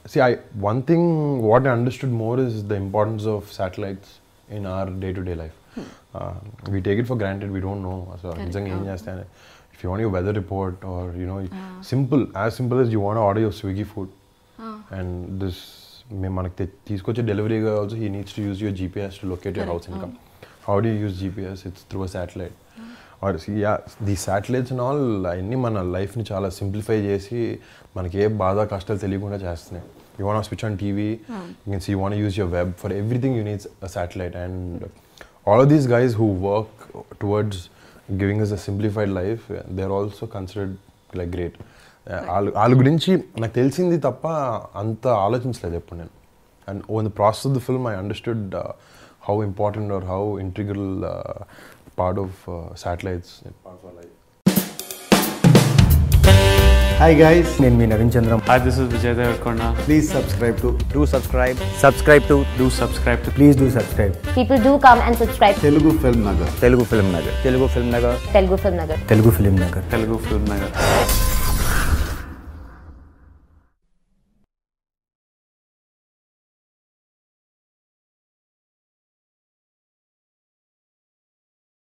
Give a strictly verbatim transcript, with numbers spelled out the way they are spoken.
See, I one thing what I understood more is the importance of satellites in our day-to-day life. Hmm. Uh, we take it for granted. We don't know. So, oh. If you want your weather report, or you know, uh. simple as simple as you want to order your Swiggy food, uh. and this, manaki delivery guy also, he needs to use your G P S to locate your house income. Uh. How do you use G P S? It's through a satellite. Or see, yeah, these satellites and all, అన్ని మన లైఫ్ని చాలా simplify చేసి మనకి ఏ బాధ కష్టాలు తెలియకుండా చేస్తున్నాయి. You want to switch on T V, hmm. you can see you want to use your web. For everything you need a satellite, and all of these guys who work towards giving us a simplified life, they're also considered like great. వాళ్ళ గురించి నాకు తెలిసింది తప్ప అంత ఆలోచించలేదు ఎప్పుడు నేను. And in the process of the film I understood uh, how important or how integral uh, part of uh, satellites in part of our life. Hi guys, name me Navin Chandram. Hi, this is Vijay Devarkonda. Please subscribe to. Do subscribe. Subscribe to. Do subscribe to. Please do subscribe. People do come and subscribe. Telugu Film Nagar. Telugu Film Nagar. Telugu Film Nagar. Telugu Film Nagar. Telugu Film Nagar. Telugu Film Nagar.